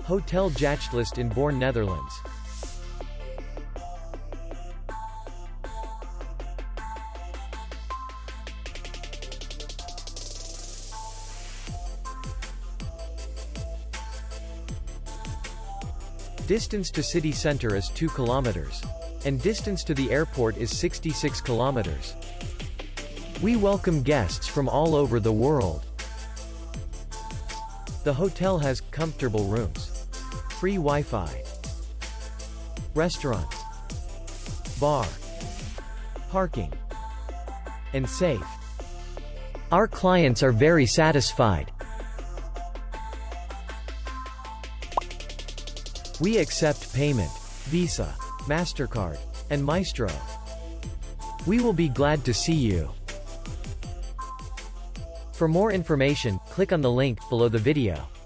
Hotel Jachtlust in Borne, Netherlands. Distance to city center is 2 kilometers. And distance to the airport is 66 kilometers. We welcome guests from all over the world. The hotel has comfortable rooms, free Wi-Fi, restaurants, bar, parking, and safe. Our clients are very satisfied. We accept payment, Visa, MasterCard, and Maestro. We will be glad to see you. For more information, click on the link below the video.